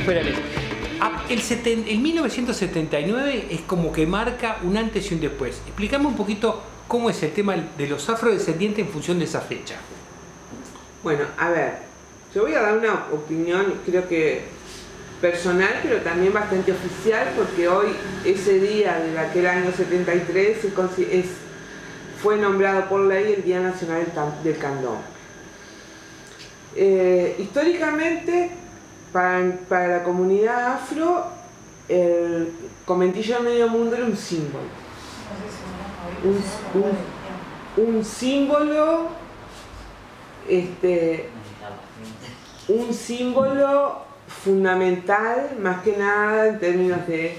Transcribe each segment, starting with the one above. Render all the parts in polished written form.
Perales. El 1979 es como que marca un antes y un después. Explícame un poquito cómo es el tema de los afrodescendientes en función de esa fecha. Bueno, a ver, yo voy a dar una opinión, creo que personal, pero también bastante oficial, porque hoy, ese día de aquel año 73, fue nombrado por ley el Día Nacional del Candombe. Históricamente, para la comunidad afro, el conventillo del medio mundo era un símbolo. Un símbolo fundamental, más que nada en términos de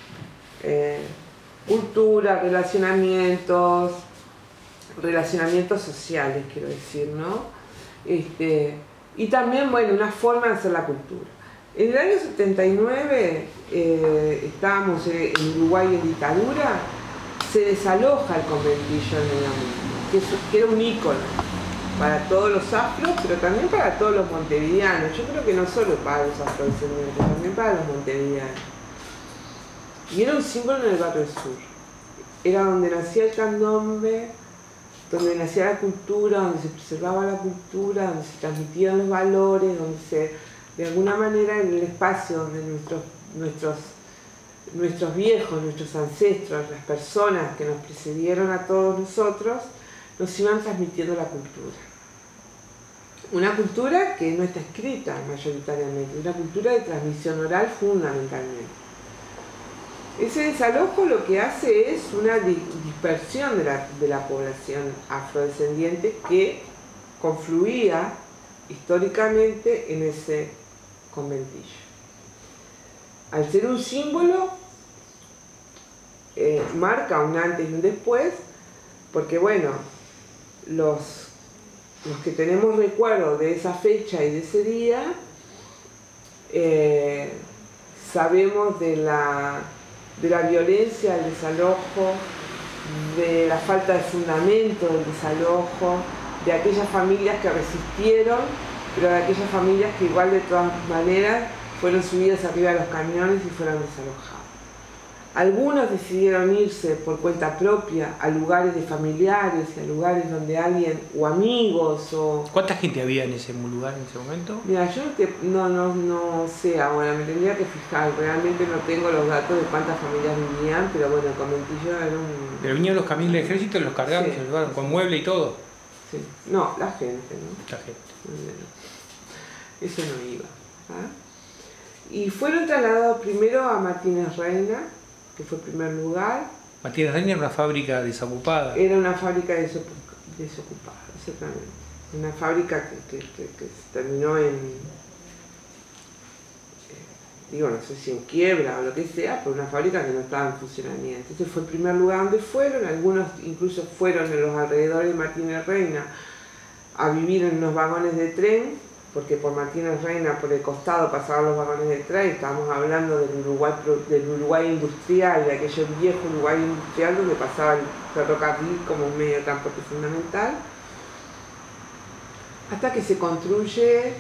cultura, relacionamientos sociales, quiero decir, ¿no? Y también, bueno, una forma de hacer la cultura. En el año 79, estábamos en Uruguay en dictadura, se desaloja el conventillo en el mundo, que era un ícono para todos los afros, pero también para todos los montevideanos. Yo creo que no solo para los afrodescendientes, también para los montevideanos. Y era un símbolo en el barrio sur. Era donde nacía el candombe, donde nacía la cultura, donde se preservaba la cultura, donde se transmitían los valores, donde de alguna manera, en el espacio donde nuestros viejos, nuestros ancestros, las personas que nos precedieron a todos nosotros, nos iban transmitiendo la cultura. Una cultura que no está escrita mayoritariamente, una cultura de transmisión oral fundamentalmente. Ese desalojo lo que hace es una dispersión de la población afrodescendiente que confluía históricamente en ese conventillo. Al ser un símbolo, marca un antes y un después, porque bueno, los que tenemos recuerdo de esa fecha y de ese día, sabemos de la violencia del desalojo, de la falta de fundamento del desalojo, de aquellas familias que resistieron, pero de aquellas familias que igual de todas maneras fueron subidas arriba de los camiones y fueron desalojados. Algunos decidieron irse por cuenta propia a lugares de familiares, a lugares donde alguien, o amigos, o... ¿Cuánta gente había en ese lugar en ese momento? Mira, yo no sé ahora, me tendría que fijar, realmente no tengo los datos de cuántas familias vivían, pero bueno, el conventillo era un... Pero venían los camiones del ejército, los cargaron, sí, se los llevaron con mueble y todo. Sí, no, la gente, ¿no? La gente. Eso no iba. ¿Ah? Y fueron trasladados primero a Martínez Reina, que fue el primer lugar. Martínez Reina era una fábrica desocupada. Era una fábrica desocupada, exactamente. Una fábrica que se terminó en, digo, no sé si en quiebra o lo que sea, pero una fábrica que no estaba en funcionamiento. Ese fue el primer lugar donde fueron, algunos incluso fueron en los alrededores de Martínez Reina a vivir en unos vagones de tren, porque por Martínez Reina, por el costado, pasaban los vagones de tren. Estábamos hablando del Uruguay industrial, de aquel viejo Uruguay industrial donde pasaba el ferrocarril como un medio de transporte fundamental, hasta que se construye,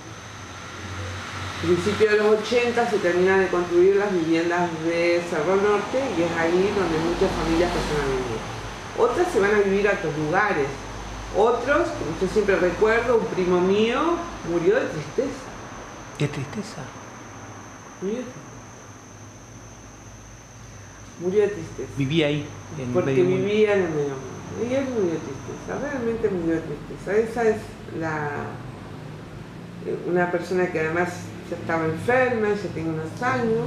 a principios de los 80, se terminan de construir las viviendas de Cerro Norte, y es ahí donde muchas familias pasan a vivir. Otras se van a vivir a otros lugares. Otros, como yo siempre recuerdo, un primo mío murió de tristeza. ¿Qué tristeza? Murió de tristeza. Vivía ahí. Porque vivía en el medio mundo. Y él murió de tristeza, realmente murió de tristeza. Esa es una persona que además ya estaba enferma, ya tenía unos años.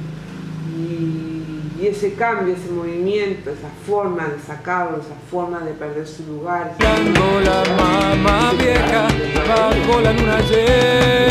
Y ese cambio, ese movimiento, esa forma de sacarlo, esa forma de perder su lugar. La mamá vieja bajo la luna llena.